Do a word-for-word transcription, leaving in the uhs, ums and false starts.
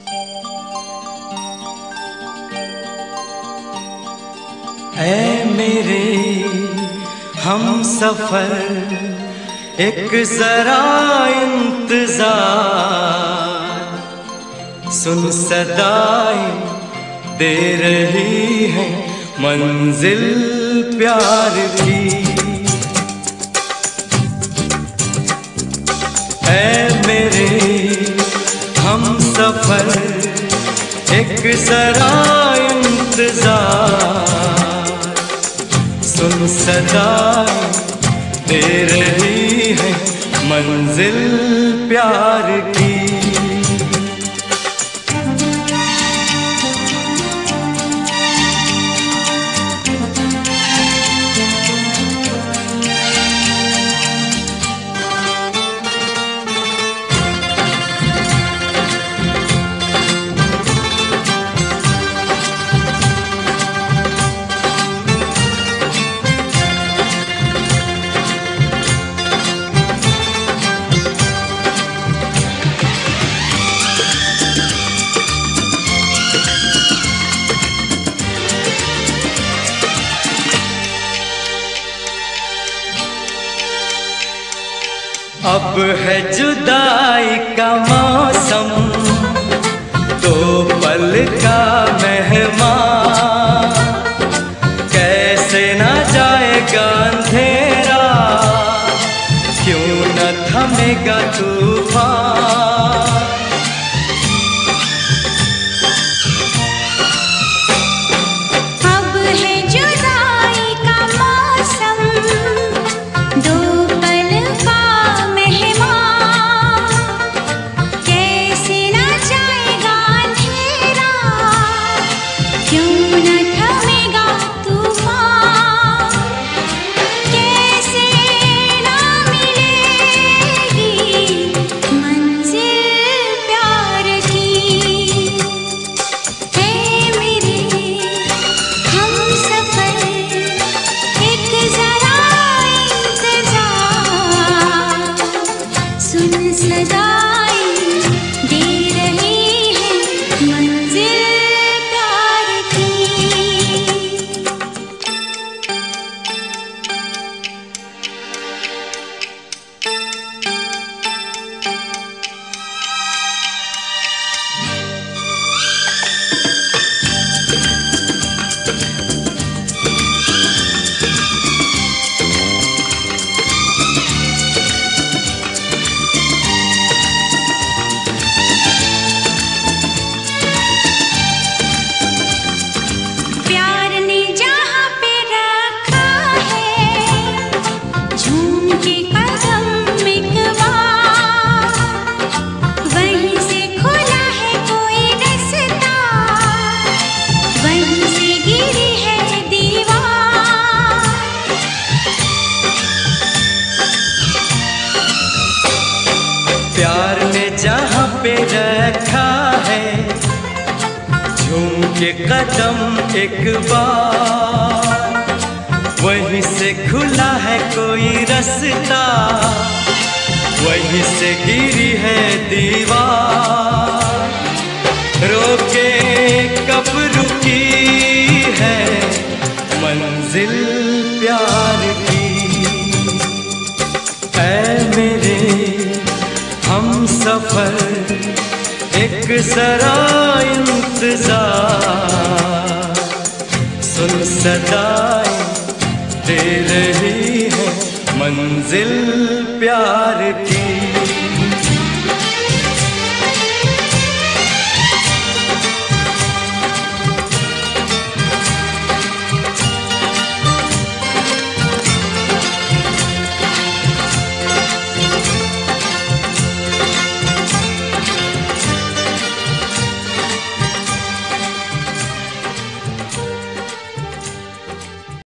ऐ मेरे हम सफर एक जरा इंतजार, सुन सदाएं दे रही है मंजिल प्यार की। ऐ मेरे हम सफर एक जरा इंतजार, सुन सदाएं दे रही है मंजिल प्यार की। अब है जुदाई का मौसम, दो पल का मेहमान, कैसे ना जाएगा अंधेरा, क्यों न थमेगा तूफान। अब है जुदाई का मौसम, दो पल का प्यार ने जहाँ पे रखा है, झूम के कदम एक बार, वहीं से खुला है कोई रास्ता, वहीं से गिरी है दीवार। रोके कब रुकी है मंजिल प्यार की। ऐ मेरे हम सफर एक जरा इंतजार, सुन सदाएं दे रही है मंजिल प्यार की।